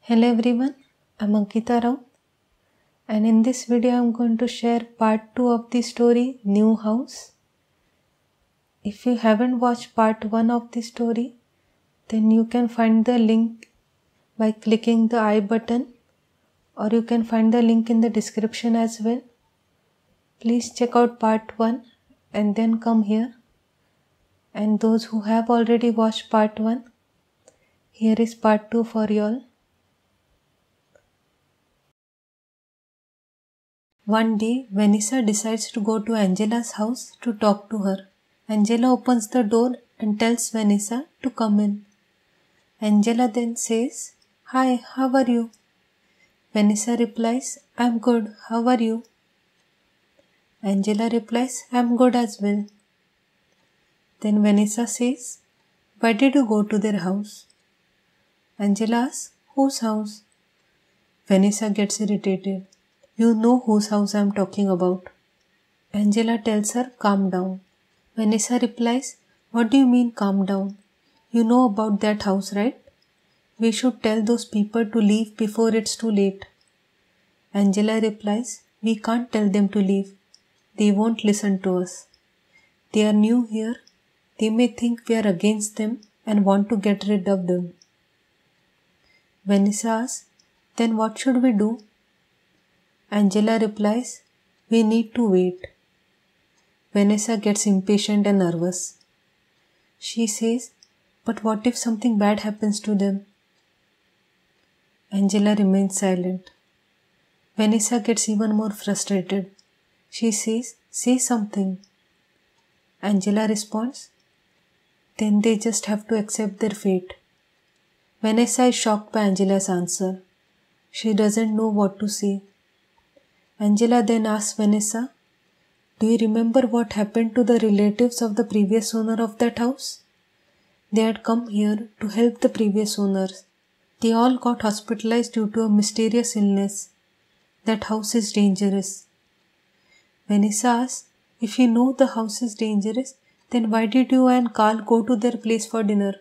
Hello everyone, I'm Ankita Rao, and in this video I'm going to share part 2 of the story New House. If you haven't watched part 1 of the story, then you can find the link by clicking the I button, or you can find the link in the description as well. Please check out part 1 and then come here. And those who have already watched part 1, here is part 2 for you all. One day, Vanessa decides to go to Angela's house to talk to her. Angela opens the door and tells Vanessa to come in. Angela then says, "Hi, how are you?" Vanessa replies, "I'm good, how are you?" Angela replies, "I'm good as well." Then Vanessa says, "Why did you go to their house?" Angela asks, "Whose house?" Vanessa gets irritated. "You know whose house I'm talking about." Angela tells her, "Calm down." Vanessa replies, "What do you mean calm down? You know about that house, right? We should tell those people to leave before it's too late." Angela replies, "We can't tell them to leave. They won't listen to us. They are new here. They may think we are against them and want to get rid of them." Vanessa asks, "Then what should we do?" Angela replies, "We need to wait." Vanessa gets impatient and nervous. She says, "But what if something bad happens to them?" Angela remains silent. Vanessa gets even more frustrated. She says, "Say something." Angela responds, "Then they just have to accept their fate." Vanessa is shocked by Angela's answer. She doesn't know what to say. Angela then asks Vanessa, "Do you remember what happened to the relatives of the previous owner of that house? They had come here to help the previous owners. They all got hospitalized due to a mysterious illness. That house is dangerous." Vanessa asks, "If you know the house is dangerous, then why did you and Carl go to their place for dinner?"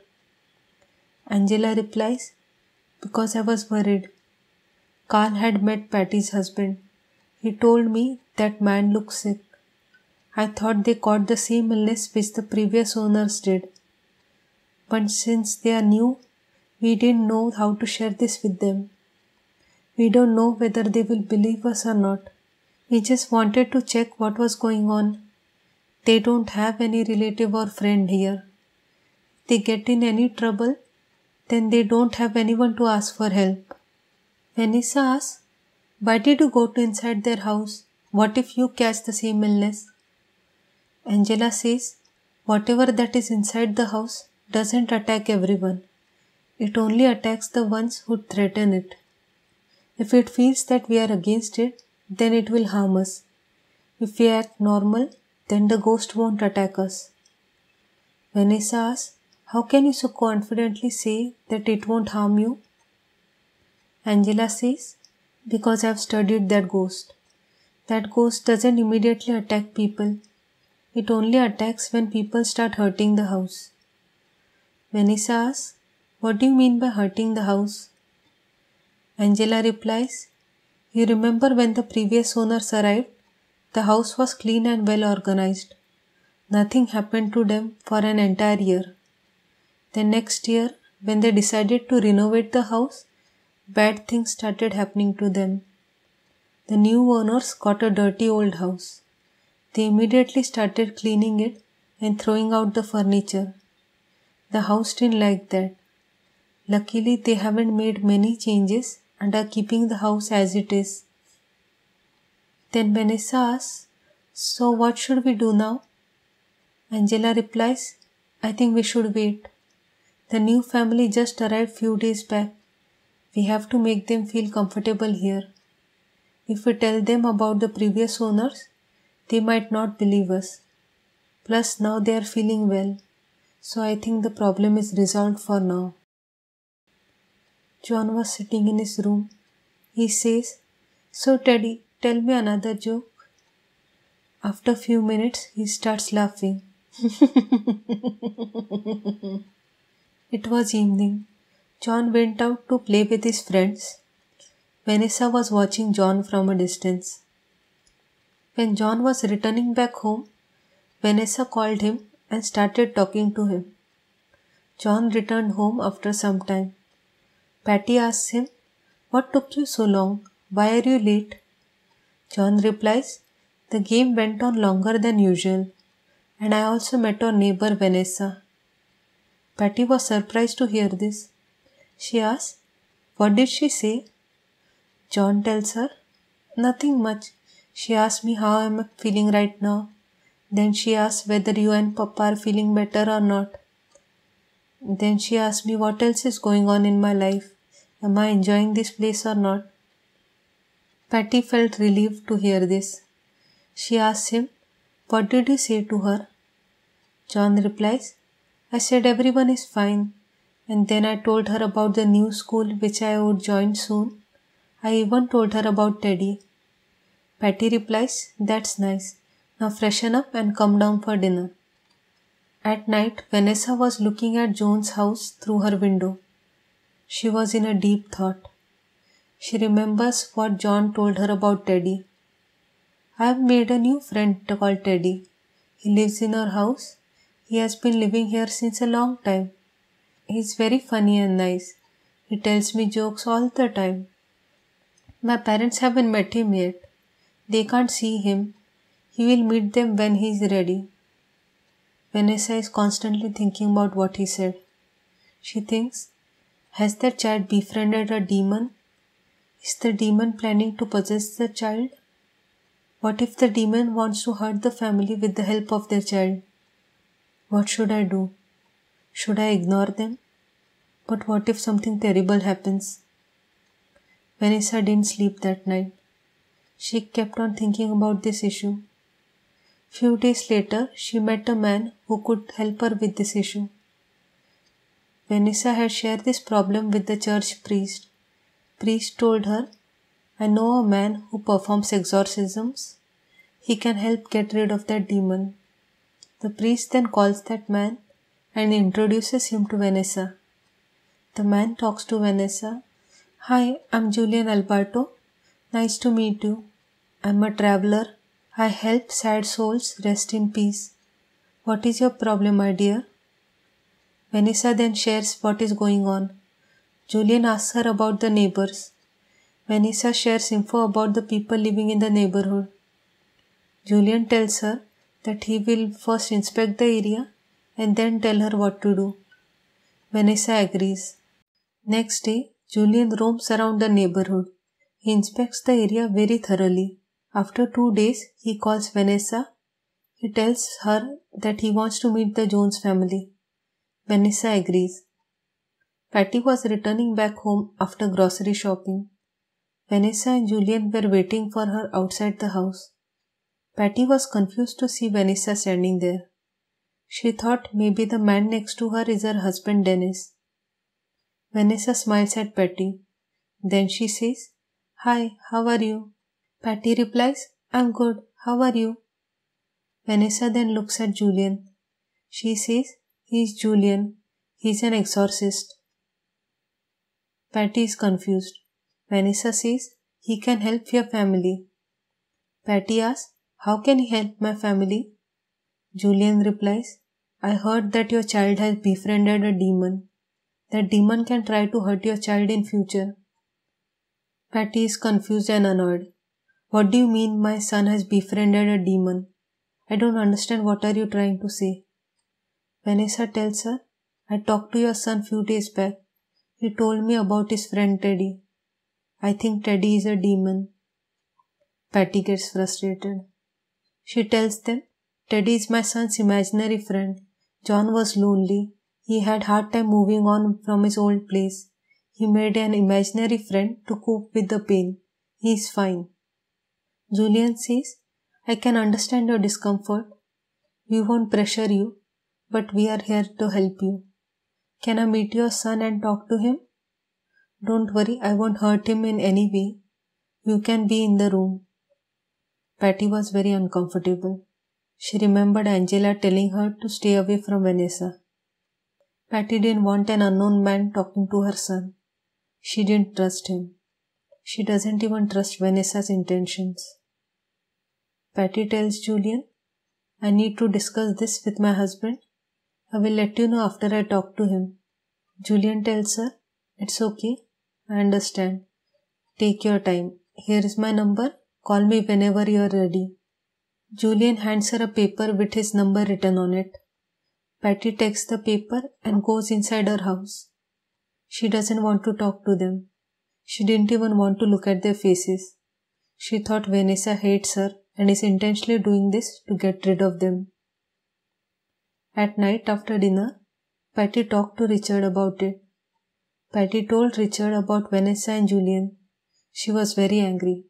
Angela replies, "Because I was worried. Carl had met Patty's husband. He told me that man looked sick. I thought they caught the same illness which the previous owners did. But since they are new, we didn't know how to share this with them. We don't know whether they will believe us or not. We just wanted to check what was going on. They don't have any relative or friend here. If they get in any trouble, then they don't have anyone to ask for help." Vanessa asks, "Why did you go to inside their house? What if you catch the same illness?" Angela says, "Whatever that is inside the house doesn't attack everyone. It only attacks the ones who threaten it. If it feels that we are against it, then it will harm us. If we act normal, then the ghost won't attack us." Vanessa asks, "How can you so confidently say that it won't harm you?" Angela says, "Because I've studied that ghost. That ghost doesn't immediately attack people. It only attacks when people start hurting the house." Vanessa asks, "What do you mean by hurting the house?" Angela replies, "You remember when the previous owners arrived? The house was clean and well organized. Nothing happened to them for an entire year. The next year, when they decided to renovate the house, bad things started happening to them. The new owners got a dirty old house. They immediately started cleaning it and throwing out the furniture. The house didn't like that. Luckily, they haven't made many changes and are keeping the house as it is." Then Vanessa asks, "So what should we do now?" Angela replies, "I think we should wait. The new family just arrived few days back. We have to make them feel comfortable here. If we tell them about the previous owners, they might not believe us. Plus now they are feeling well. So I think the problem is resolved for now." John was sitting in his room. He says, "So Teddy, tell me another joke." After a few minutes, he starts laughing. It was evening. John went out to play with his friends. Vanessa was watching John from a distance. When John was returning back home, Vanessa called him and started talking to him. John returned home after some time. Patty asks him, "What took you so long? Why are you late?" John replies, "The game went on longer than usual, and I also met our neighbor Vanessa." Patty was surprised to hear this. She asks, "What did she say?" John tells her, "Nothing much. She asked me how I am feeling right now. Then she asked whether you and Papa are feeling better or not. Then she asked me what else is going on in my life. Am I enjoying this place or not?" Patty felt relieved to hear this. She asks him, "What did you say to her?" John replies, "I said everyone is fine, and then I told her about the new school which I would join soon. I even told her about Teddy." Patty replies, "That's nice. Now freshen up and come down for dinner." At night, Vanessa was looking at Joan's house through her window. She was in a deep thought. She remembers what John told her about Teddy. "I have made a new friend called Teddy. He lives in our house. He has been living here since a long time. He is very funny and nice. He tells me jokes all the time. My parents haven't met him yet. They can't see him. He will meet them when he is ready." Vanessa is constantly thinking about what he said. She thinks, has that child befriended a demon? Is the demon planning to possess the child? What if the demon wants to hurt the family with the help of their child? What should I do? Should I ignore them? But what if something terrible happens? Vanessa didn't sleep that night. She kept on thinking about this issue. Few days later, she met a man who could help her with this issue. Vanessa had shared this problem with the church priest. Priest told her, "I know a man who performs exorcisms. He can help get rid of that demon." The priest then calls that man and introduces him to Vanessa. The man talks to Vanessa. "Hi, I'm Julian Alberto. Nice to meet you. I'm a traveler. I help sad souls rest in peace. What is your problem, my dear?" Vanessa then shares what is going on. Julian asks her about the neighbors. Vanessa shares info about the people living in the neighborhood. Julian tells her that he will first inspect the area and then tell her what to do. Vanessa agrees. Next day, Julian roams around the neighborhood. He inspects the area very thoroughly. After 2 days, he calls Vanessa. He tells her that he wants to meet the Jones family. Vanessa agrees. Patty was returning back home after grocery shopping. Vanessa and Julian were waiting for her outside the house. Patty was confused to see Vanessa standing there. She thought maybe the man next to her is her husband Dennis. Vanessa smiles at Patty. Then she says, "Hi, how are you?" Patty replies, "I'm good. How are you?" Vanessa then looks at Julian. She says, "He's Julian. He's an exorcist." Patty is confused. Vanessa says, "He can help your family." Patty asks, "How can he help my family?" Julian replies, "I heard that your child has befriended a demon. That demon can try to hurt your child in future." Patty is confused and annoyed. "What do you mean my son has befriended a demon? I don't understand, what are you trying to say?" Vanessa tells her, "I talked to your son few days back. He told me about his friend Teddy. I think Teddy is a demon." Patty gets frustrated. She tells them, "Teddy is my son's imaginary friend. John was lonely. He had hard time moving on from his old place. He made an imaginary friend to cope with the pain. He is fine." Julian says, "I can understand your discomfort. We won't pressure you, but we are here to help you. Can I meet your son and talk to him?" "Don't worry, I won't hurt him in any way. You can be in the room." Patty was very uncomfortable. She remembered Angela telling her to stay away from Vanessa. Patty didn't want an unknown man talking to her son. She didn't trust him. She doesn't even trust Vanessa's intentions. Patty tells Julian, I need to discuss this with my husband. I will let you know after I talk to him. Julian tells her, it's okay. I understand. Take your time. Here is my number. Call me whenever you are ready. Julian hands her a paper with his number written on it. Patty takes the paper and goes inside her house. She doesn't want to talk to them. She didn't even want to look at their faces. She thought Vanessa hates her and is intentionally doing this to get rid of them. At night after dinner, Patty talked to Richard about it. Patty told Richard about Vanessa and Julian. She was very angry.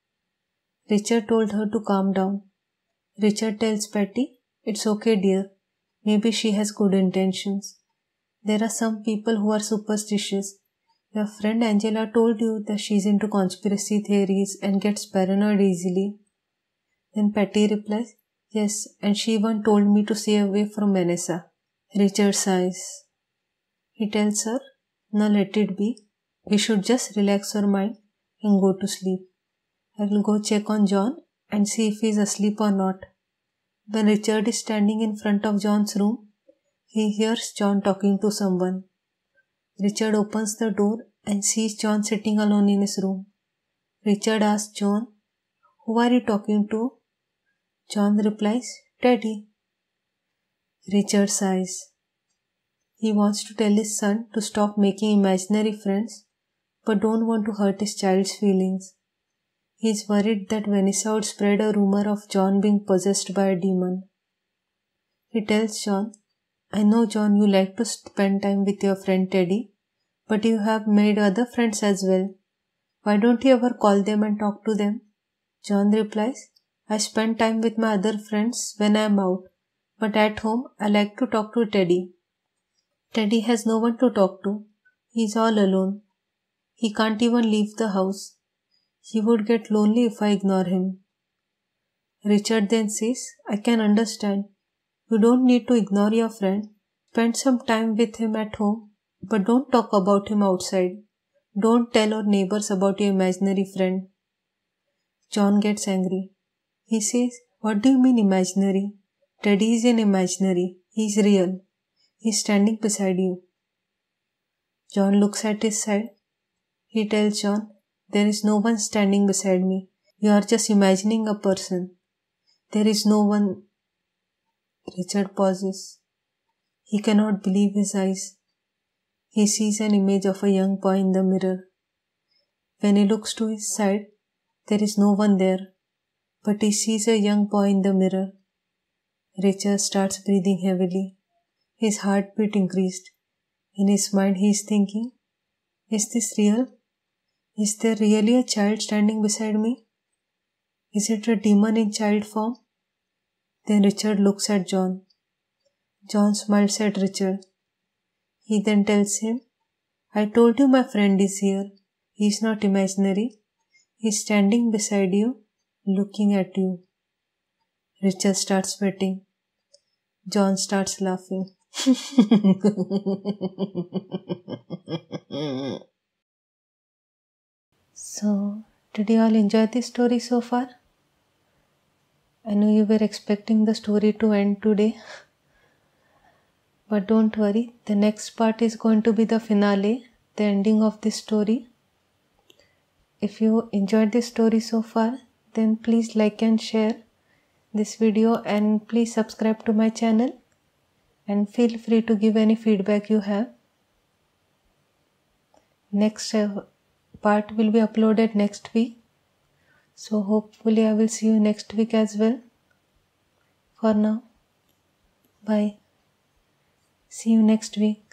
Richard told her to calm down. Richard tells Patty, it's okay dear, maybe she has good intentions. There are some people who are superstitious. Your friend Angela told you that she's into conspiracy theories and gets paranoid easily. Then Patty replies, yes, and she even told me to stay away from Vanessa. Richard sighs. He tells her, now let it be. We should just relax our mind and go to sleep. I will go check on John and see if he is asleep or not. When Richard is standing in front of John's room, he hears John talking to someone. Richard opens the door and sees John sitting alone in his room. Richard asks John, who are you talking to? John replies, Teddy. Richard sighs. He wants to tell his son to stop making imaginary friends, but don't want to hurt his child's feelings. He is worried that Vanessa would spread a rumor of John being possessed by a demon. He tells John, I know John you like to spend time with your friend Teddy, but you have made other friends as well. Why don't you ever call them and talk to them? John replies, I spend time with my other friends when I am out, but at home I like to talk to Teddy. Teddy has no one to talk to. He is all alone. He can't even leave the house. He would get lonely if I ignore him. Richard then says, I can understand. You don't need to ignore your friend. Spend some time with him at home, but don't talk about him outside. Don't tell our neighbors about your imaginary friend. John gets angry. He says, what do you mean imaginary? Teddy isn't imaginary. He is real. He is standing beside you. John looks at his side. He tells John, there is no one standing beside me. You are just imagining a person. There is no one. Richard pauses. He cannot believe his eyes. He sees an image of a young boy in the mirror. When he looks to his side, there is no one there, but he sees a young boy in the mirror. Richard starts breathing heavily. His heartbeat increased. In his mind he is thinking, is this real? Is there really a child standing beside me? Is it a demon in child form? Then Richard looks at John. John smiles at Richard. He then tells him, I told you my friend is here. He is not imaginary. He is standing beside you, looking at you. Richard starts sweating. John starts laughing. So, did you all enjoy this story so far? I know you were expecting the story to end today. But don't worry, the next part is going to be the finale, the ending of this story. If you enjoyed this story so far, then please like and share this video and please subscribe to my channel and feel free to give any feedback you have. Next part will be uploaded next week. So hopefully I will see you next week as well. For now, bye. See you next week.